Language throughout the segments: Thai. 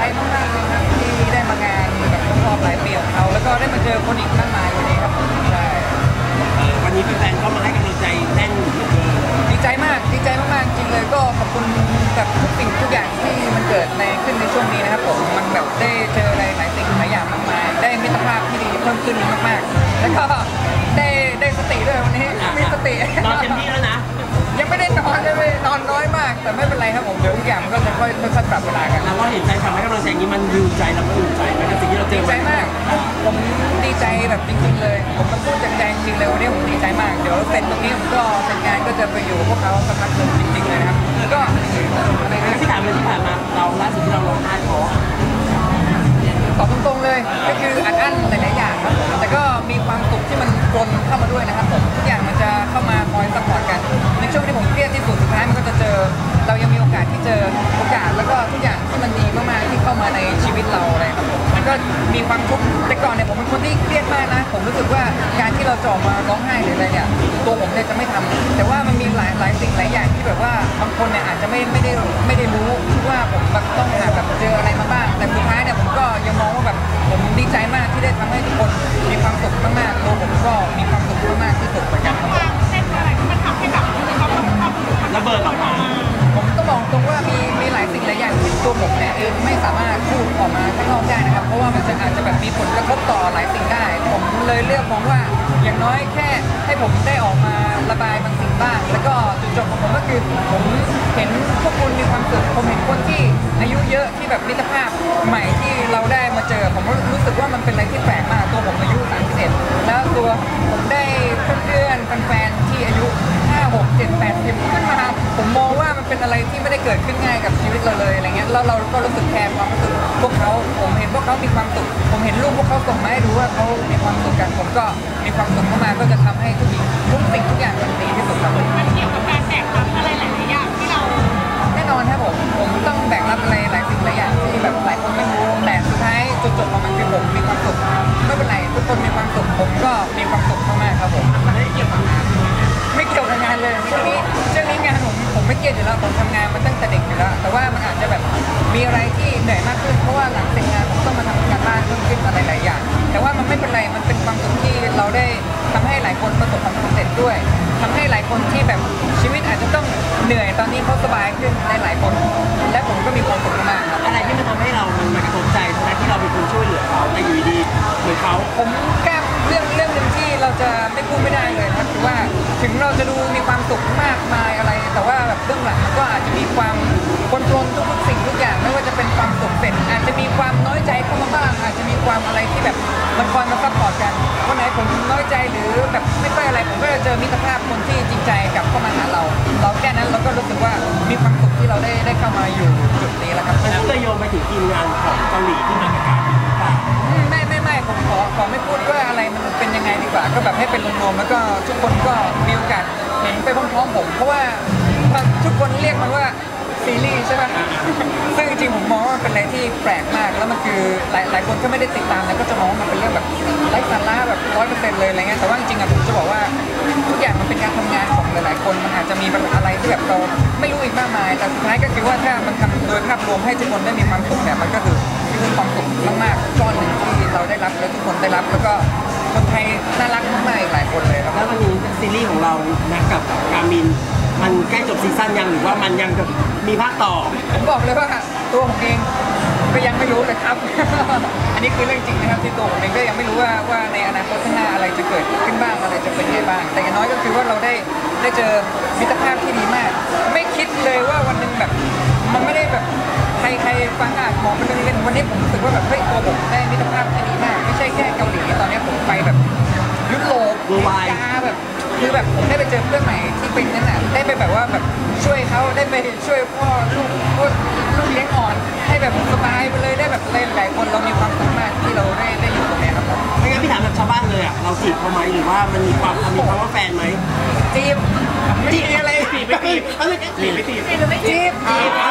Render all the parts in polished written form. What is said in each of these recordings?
มากๆเลยครับที่ได้มางานแบบครบรอบหลายปีของเขาแล้วก็ได้มาเจอคนอีกมากมายวันนี้ครับใช่วันนี้แฟนๆก็มาให้กำลังใจแน่นเหมือนเดิมดีใจมากดีใจมากๆจริงเลยก็ขอบคุณแบบทุกสิ่งทุกอย่างที่มันเกิดขึ้นในช่วงนี้นะครับผมมันแบบได้เจออะไรหลายสิ่งหลายอย่างมากมายได้มิตรภาพที่ดีเพิ่มขึ้นมากๆแล้วก็ได้สติด้วยวันนี้มีสตินอนเต็มที่แล้วนะยังไม่ได้นอนเลยนอนน้อยมากแต่ไม่เป็นไรครับผมเดี๋ยวทุกอย่างมันก็จะค่อยปรับเวลากันแล้วว่าเห็นใจทำให้กำลังใจอย่างนี้มันฮิวใจแล้วมันอุ่นใจไหมกับสิ่งที่เราเจอดีใจมากผมดีใจแบบจริงๆเลยผมต้องพูดจากใจจริงๆเลยวันนี้ผมดีใจมากเดี๋ยวเสร็จตรงนี้ผมก็เสร็จงานก็จะไปอยู่พวกเขาสักพักหนึ่งจริงๆเลยนะครับก็อะไรนะที่ถามเลยที่ผ่านมาเราล่าสุดที่เราร้องไห้เพราะตอบตรงๆเลยก็คืออัดอั้นหลายๆอย่างครับแต่ก็มีความสุขที่มันปนเข้ามาด้วยนะครับผมทุกอย่างมันจะเข้ามาคอยซัพพอร์ตกันในช่วงที่ผมเครียดที่สุดสุดท้ายมันก็จะเจอเรายังมีโอกาสที่เจอโอกาสแล้วก็ทุกอย่างที่มันดีมากๆที่เข้ามาในชีวิตเราอะไรครับผมมันก็มีความทุกข์แต่ก่อนเนี่ยผมเป็นคนที่เครียดมากนะผมรู้สึกว่าการที่เราจะออกมาร้องไห้หรืออะไรเนี่ยตัวผมเนี่ยจะไม่ทำแต่ว่ามันมีหลายสิ่งหลายอย่างที่แบบว่าบางคนเนี่ยอาจจะไม่ได้รู้ว่าผมแบบต้องแบบเจออะไรมาบ้างแต่สุดท้ายเนี่ยผมก็ยังมองว่าแบบผมดีใจมากที่ได้ทำให้ทุกคนมีความสุขมากๆตัวผมก็มีความสุขมากที่สุดเหมือนกันครับเส้นอะไรที่มันทำให้แบบเขาระเบิดออกมาผมก็บอกตรงว่ามีหลายสิ่งหลายอย่างที่ตัวผมเนี่ยเองไม่สามารถพูดออกมาข้างนอกได้นะครับเพราะว่ามันอาจจะแบบมีผลกระทบต่อหลายสิ่งได้ผมเลยเลือกมองว่าอย่างน้อยแค่ให้ผมได้ออกมาระบายบางสิ่งบ้างแล้วก็จุดจบของผมก็คือผมเห็นพวกคุณมีความสุขผมเห็นคนที่อายุเยอะที่แบบมิตรภาพใหม่ที่เราได้มาเจอผมรู้สึกว่ามันเป็นอะไรที่แปลกมากตัวผมอายุ31แล้วตัวผมได้เพื่อนๆแฟนๆที่อายุ5 6 7 8 10ขึ้นมาผมมองว่ามันเป็นอะไรที่ไม่ได้เกิดขึ้นง่ายกับชีวิตเราเลยอะไรเงี้ยแล้วเราก็รู้สึกแคร์ความรู้สึกพวกเขาผมเห็นพวกเขามีความสุขผมเห็นรูปพวกเขาส่งมาให้ดูว่าเขามีความสุขกันผมก็มีความสุขเข้ามาก็จะทำให้ทุกสิ่งทุกอย่างมันดีที่สุดครับมันเกี่ยวกับการแบกรับอะไรหลายๆอย่างที่เราแน่นอนครับผมต้องแบกรับอะไรหลายสิ่งหลายอย่างที่แบบหลายคนไม่รู้แต่สุดท้ายจุดจบของมันคือผมมีความสุขไม่เป็นไรทุกคนมีความสุขผมก็มีความสุขมากๆครับผมไม่เกี่ยวกับงานไม่เกี่ยวกับงานเลยช่วงนี้งานผมไม่เกี่ยวอยู่แล้วผมทำงานมาตั้งแต่เด็กอยู่แล้วแต่ว่ามันอาจจะแบบมีอะไรที่เหนื่อยมากขึ้นเพราะว่าหลังเสร็จงานผมต้องมาทำการบ้านเพิ่มขึ้นอะไรหลายอย่างแต่ว่ามันไม่เป็นไรมันเป็นความสุขที่เราได้ทำให้หลายคนประสบความสำเร็จด้วยทำให้หลายคนที่แบบชีวิตอาจจะต้องเหนื่อยตอนนี้เขาสบายขึ้นในหลายคนและผมก็มีความสุขมากครับอะไรที่มันทำให้เรามันกระทบใจนะที่เราเป็นคนช่วยเหลือเขาแต่อยู่ดีเหมือนเขาผมแก้เรื่องหนึ่งที่เราจะไม่พูดไม่ได้เลยครับคือว่าถึงเราจะดูมีความสุขมากมายอะไรแต่ว่าแบบเบื้องหลังมันก็อาจจะมีความปนทุกสิ่งทุกอย่างไม่ว่าจะเป็นความสุขเสร็จอาจจะมีความน้อยใจเข้ามาบ้างอาจจะมีความอะไรที่แบบมันคอยมาซัพพอร์ตกันวันไหนผมน้อยใจหรือแบบไม่ค่อยอะไรผมก็จะเจอมิตรภาพคนที่จริงใจกับเข้ามาหาเราแค่นั้นเราก็รู้สึกว่ามีความสุขที่เราได้เข้ามาอยู่จุดนี้แล้วครับแล้วก็โยงไปถึงทีมงานของเกาหลีที่มากับการหรือเปล่าไม่ผมขอไม่พูดว่าอะไรมันเป็นยังไงดีกว่าก็แบบให้เป็นรวมๆแล้วก็ทุกคนก็มีโอกาสเห็นไปพร้อมๆผมเพราะว่าทุกคนเรียกมันว่าซีรีส์ใช่ไหมซึ่งจริงๆผมมองว่ามันเป็นอะไรที่แปลกมากแล้วมันคือหลายคนก็ไม่ได้ติดตามแล้วก็จะมองว่ามันเป็นเรื่องแบบไร้สาระแบบ100%เลยอะไรเงี้ยแต่ว่าจริงๆอะผมจะบอกว่าทุกอย่างมันเป็นการทำงานของหลายๆคนมันอาจจะมีแบบอะไรที่แบบเราไม่รู้อีกมากมายแต่สุดท้ายก็คือว่าถ้ามันทำโดยภาพรวมให้ทุกคนได้มีความสุขเนี่ยมันก็คือความสุขมากๆก้อนหนึ่งที่เราได้รับและทุกคนได้รับแล้วก็คนไทยน่ารักมากๆอีกหลายคนเลยครับแล้ววันนี้ซีรีส์ของเรานะกับการมินมันใกล้จบซีซั่นยังหรือว่ามันยังมีภาคต่อผมบอกเลยว่าตัวผมเองก็ยังไม่รู้เลยครับ อันนี้คือเรื่องจริงนะครับที่ตัวผมเองก็ยังไม่รู้ว่าในอนาคตข้างหน้าอะไรจะเกิดขึ้นบ้างอะไรจะเป็นไงบ้างแต่อย่างน้อยก็คือว่าเราได้เจอมิตรภาพที่ดีมากไม่คิดเลยว่าวันหนึ่งแบบมันไม่ได้แบบใครฟังมองเป็นเรื่องเล่นวันนี้ผมรู้สึกว่าแบบเฮ้ยตัวผมได้มิตรภาพที่ดีมากไม่ใช่แค่เกาหลีตอนนี้ผมไปแบบยุโรปอเมริกาแบบคือแบบผมได้ไปเจอเพื่อนใหม่ที่เป็นนั่นน่ะได้ไปแบบว่าแบบช่วยเขาได้ไปช่วยพ่อลูกเลี้ยงอ่อนให้แบบสบายไปเลยได้แบบหลายคนเรามีความสามารถที่เราได้อยู่ตรงนี้ครับไม่งั้นพี่ถามแบบชาวบ้านเลยอ่ะเราจีบเขาไหมหรือว่ามันมีความว่าแฟนไหมจีบอะไรจีบไม่จีบหรือไม่จีบ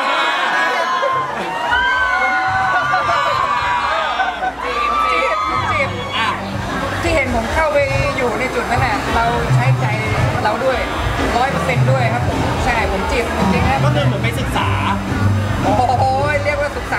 ที่เห็นผมเข้าไปอยู่ในจุดนั้นแหละเราใช้ใจเราด้วย100%ด้วยครับผมใช่ผมจีบจริงๆครับก็คือเหมือนไปศึกษาโอ้โหเรียกว่าศึกษา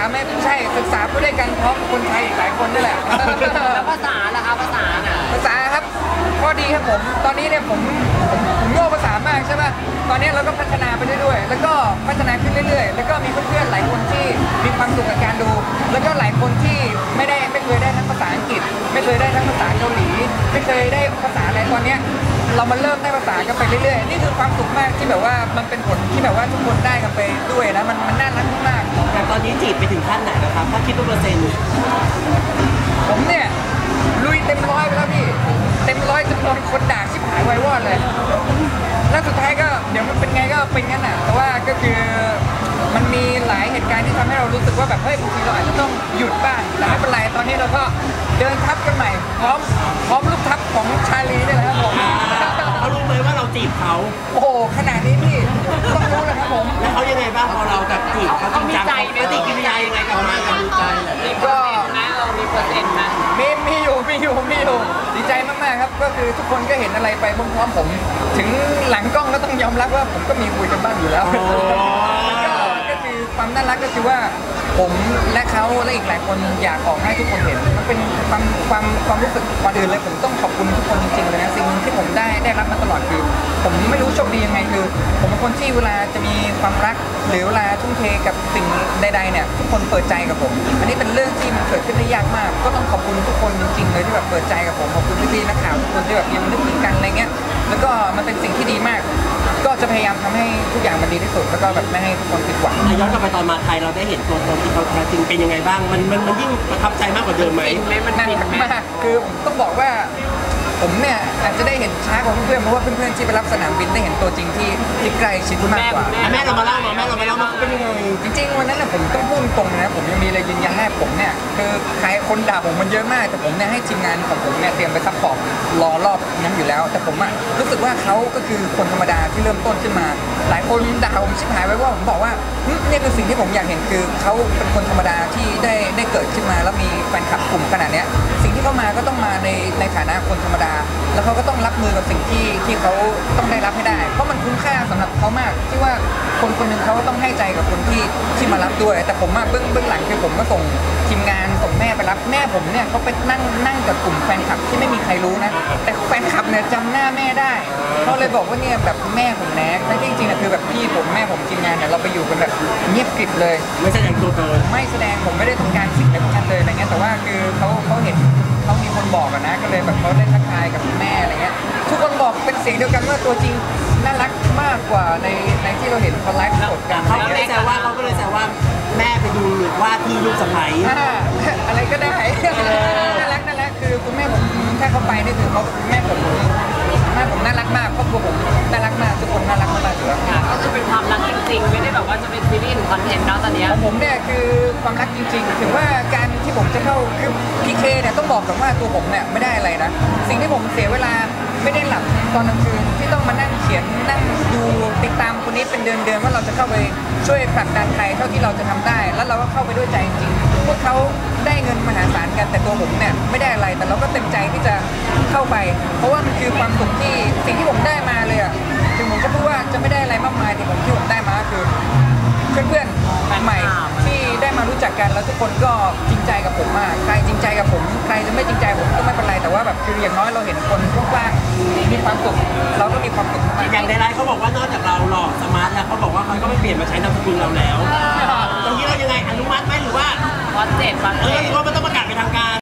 ไม่ใช่ศึกษาไปด้วยกันพร้อมคนไทยอีกหลายคนนี่แหละแล้วภาษาล่ะคะภาษาน่ะภาษาครับข้อดีครับผมตอนนี้เนี่ยผมโง่ภาษามากใช่ไหมตอนนี้เราก็พัฒนาไปเรื่อยๆแล้วก็พัฒนาขึ้นเรื่อยๆแล้วก็มีเพื่อนๆหลายคนที่มีความสุขกับการดู แล้วก็หลายคนที่ไม่เคยได้ทั้งภาษาอังกฤษ ไม่เคยได้ทั้งภาษาเกาหลี ไม่เคยได้ภาษาอะไรตอนเนี้ยเรามาเริ่มได้ภาษากันไปเรื่อยๆนี่คือความสุขมากที่แบบว่ามันเป็นผลที่แบบว่าทุกคนได้กันไปด้วยนะมันน่ารักมากแต่ตอนนี้จีบไปถึงขั้นไหนแล้วครับถ้าคิดเป็นเปอร์เซ็นต์ผมเนี่ยลุยเต็มร้อยไปแล้วพี่เต็มร้อยจำนวนคนด่าชิบหายไววอดเลย แล้วสุดท้ายก็เดี๋ยวมันเป็นไงก็เป็นงั้นน่ะแต่ว่าก็คือมันมีหลายเหตุการณ์ที่ทำให้เรารู้สึกว่าแบบเฮ้ยบางทีเราอาจจะต้องหยุดบ้างแต่ไม่เป็นไรตอนนี้เราก็เดินทับกันใหม่พร้อมลูกทับของชาลีนี่แหละครับผมเขารู้ไหมว่าเราจีบเขาโอ้โหขนาดนี้พี่ต้องรู้แล้วครับผมแล้วเขายังไงบ้างพอเราแบบจีบเขาจริงจังปฏิกิริยายังไงกับมากกับดีใจก็มีเปอร์เซ็นต์ไหมมีอยู่ดีใจมากๆครับก็คือทุกคนก็เห็นอะไรไปพร้อมๆผม ถึงหลังกล้องก็ต้องยอมรับว่าผมก็มีคุยกันบ้างอยู่แล้ว ก็คือความน่ารักก็คือว่าผมและเขาและอีกหลายคนอยากออกให้ทุกคนเห็นมันเป็นความรู้สึกก่อนอื่นเลยผมต้องขอบคุณทุกคนจริงๆเลยนะสิ่งที่ผมได้รับมาตลอดคือผมไม่รู้โชคดียังไงคือ ผมเป็นคนที่เวลาจะมีความรักหรือเวลาทุ่มเทกับสิ่งใดๆเนี่ยทุกคนเปิดใจกับผม อันนี้เป็นเรื่องที่มันเกิดขึ้นได้ยากมาก ก็ต้องขอบคุณทุกคนจริงๆเลยที่แบบเปิดใจกับผมขอบคุณพี่ๆนักข่าวทุกคนที่แบบยังนึกถึงกันอะไรเงี้ยแล้วก็มันเป็นสิ่งที่ดีมาก ก็จะพยายามทำให้ทุกอย่างมันดีที่สุดแล้วก็แบบไม่ให้ทุกคนผิดหวังย้อนกลับไปตอนมาไทยเราได้เห็นตัวตนที่เขาแท้จริงเป็นยังไงบ้างมันยิ่งประทับใจมากกว่าเดิมไหมมันหนักมากคือผมต้องบอกว่าผมเนี่ยอาจจะได้เห็นช้ากว่าเพื่อนๆเพราะว่าเพื่อนๆที่ไปรับสนามบินได้เห็นตัวจริงที่ใกล้ชิดมากกว่าแม่เรามาเล่าหน่อยแม่เรามาเล่ามาเป็นยังไงจริงๆวันนั้นนะผมต้องพูดตรงนะผมยังมีอะไรยืนยันให้ผมเนี่ยคือใครคนด่าผมมันเยอะมากแต่ผมเนี่ยให้ทีมงานของผมเนี่ยเตรียมไปซัพพอร์ตรอรอบนั้นอยู่แล้ว แต่ผมอะรู้สึกว่าเขาก็คือคนธรรมดาที่เริ่มต้นขึ้นมา หลายคนด่าผมชิบหายไว้ว่าผมบอกว่านี่คือสิ่งที่ผมอยากเห็นคือเขาเป็นคนธรรมดาที่ได้เกิดขึ้นมาแล้วมีแฟนคลับกลุ่มขนาดเนี้ยสิ่งที่เขามาก็ต้องมาในฐานะคนธรรมดา แล้วเขาก็ต้องรับมือกับสิ่งที่เขาต้องได้รับให้ได้ เพราะมันคุ้มค่าสำหรับเขามากที่ว่าคนคนหนึ่งเขาก็ต้องให้ใจกับคนที่มารับด้วย แต่ผมมาเบื้องหลังคือผมก็ส่งทีมงานส่งแม่ไปรับแม่ผมเนี่ยเขาไปนั่งกับกลุ่มแฟนคลับที่ไม่มีใครรู้นะแต่แฟนคลับเนี่ยจำหน้าแม่ได้เขาเลยบอกว่าเนี่ยแบบแม่ผมแน็กแต่จริงๆนะคือแบบพี่ผมแม่ผมทีมงานเนี่ยเราไปอยู่กันแบบเงียบกริบเลยไม่แสดงตัวตนไม่แสดงผมไม่ได้ต้องการสิ่งใดพวกนั้นเลยอะไรเงี้ยแต่ว่าคือเขาเห็นเขามีคนบอกอะนะก็เลยแบบเขาได้ทักทายกับแม่อะไรเงี้ยทุกคนบอกเป็นเสียงเดียวกันว่าตัวจริงน่ารักมากกว่าในที่เราเห็นเขาไลฟ์สดกันเขาก็เลยแซวว่าแม่ไปดูหรือว่าที่ลูกสะใภ้อะไรก็ได้น่ารักคือคุณแม่ผมถ้าเขาไปนี่คือเขาแม่ผมน่ารักมากครอบครัวผมน่ารักมากทุกคนน่ารักมากอยู่แล้วค่ะก็คือเป็นความรักจริงๆ ไม่ได้แบบว่าจะเป็นซีรีส์หรือคอนเทนต์เนาะตอนเนี้ยของผมเนี่ยคือความรักจริงๆ ถึงว่าการที่ผมจะเข้าคือพีเคเนี่ยต้องบอกก่อนว่าตัวผมเนี่ยไม่ได้อะไรนะ สิ่งที่ผมเสียเวลาไม่ได้หลับตอนกลางคืนที่ต้องมานั่งเขียนนั่งดูติดตามคนนี้เป็นเดือนๆว่าเราจะเข้าไปช่วยผลักดันใครเท่าที่เราจะทำได้ แล้วเราก็เข้าไปด้วยใจจริงๆพวกเขาได้เงินมหาศาลกันแต่ตัวผมเนี่ยไม่ได้อะไรแต่เราก็เต็มใจที่จะเข้าไป เพราะว่ามันคือความสุขที่สิ่งที่ผมได้มาเลยอะถึงผมจะพูดว่าจะไม่ได้อะไรมากมายแต่ที่ผมได้มาคือ เพื่อนๆใหม่ที่ได้มารู้จักกันแล้วทุกคนก็จริงใจกับผมมากใครจริงใจกับผมใครจะไม่จริงใจผมก็ไม่เป็นไรแต่ว่าแบบคืออย่างน้อยเราเห็นคนกว้างๆมีความสุขเราก็มีความสุขมากอย่างในไลน์เขาบอกว่านอกจากเราหล่อสมาร์ทแล้วเขาบอกว่าเขาก็ไม่เปลี่ยนมาใช้นามสกุลเราแล้วตรงนี้เรายังไงอนุมัติไหมหรือว่าพอเจ็ดวันหรือว่ามันต้องประกาศเป็นทางการ